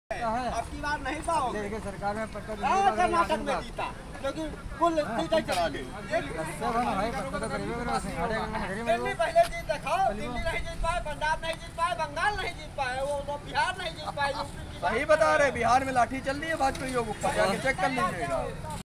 अब की बार नहीं पाओगे। देखिए सरकार में पक्का कर्नाटक में जीता क्योंकि कुल सीटें चला गई। दिल्ली पहले जीत दिखाओ, दिल्ली नहीं जीत पाए, पंजाब नहीं जीत पाए, बंगाल नहीं जीत पाए, वो बिहार नहीं जीत पाए। सही बता रहे, बिहार में लाठी चल रही है भाजपा योग ऊपर जाके चेक कर लीजिएगा।